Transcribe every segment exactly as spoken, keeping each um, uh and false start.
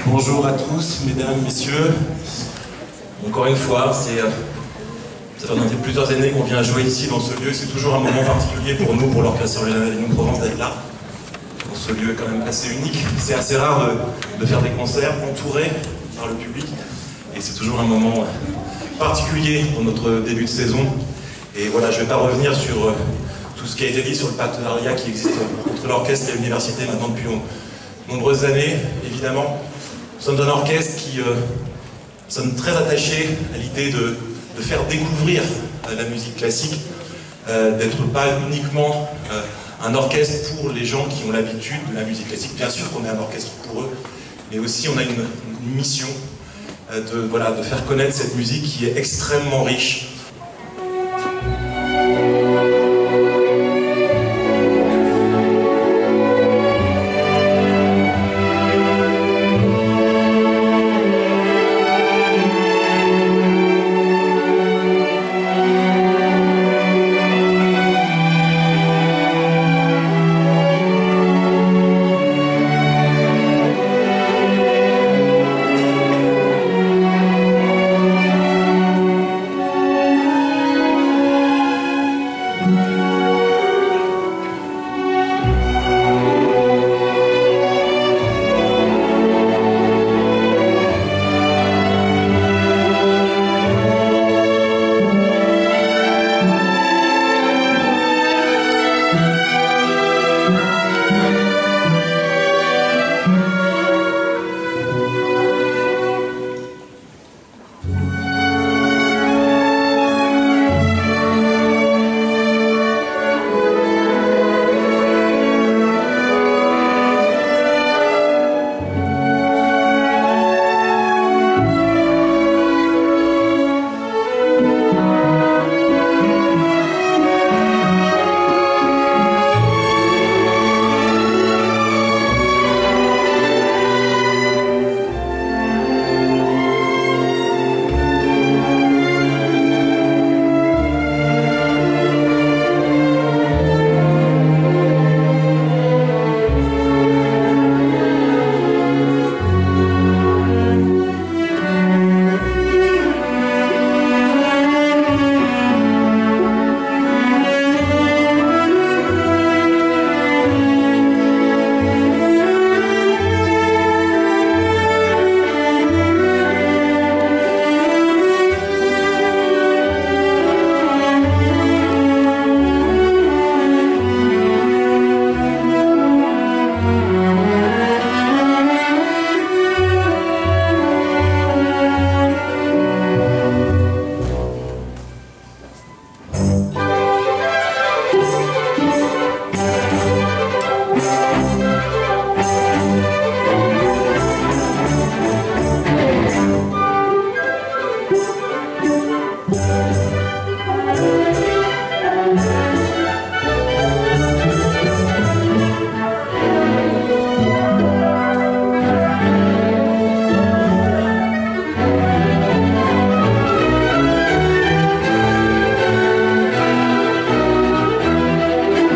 Bonjour à tous, mesdames, messieurs. Encore une fois, c'est, euh, ça fait maintenant plusieurs années qu'on vient jouer ici dans ce lieu. C'est toujours un moment particulier pour nous, pour l'Orchestre régional de Provence, d'être là. Dans ce lieu quand même assez unique. C'est assez rare de, de faire des concerts entourés par le public. Et c'est toujours un moment particulier dans notre début de saison. Et voilà, je ne vais pas revenir sur euh, tout ce qui a été dit sur le partenariat qui existe entre l'orchestre et l'université maintenant depuis de nombreuses années, évidemment. Nous sommes un orchestre qui euh, sommes très attachés à l'idée de, de faire découvrir euh, la musique classique, euh, d'être pas uniquement euh, un orchestre pour les gens qui ont l'habitude de la musique classique. Bien sûr qu'on est un orchestre pour eux, mais aussi on a une, une mission euh, de, voilà, de faire connaître cette musique qui est extrêmement riche.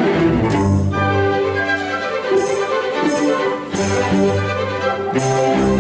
Thank you.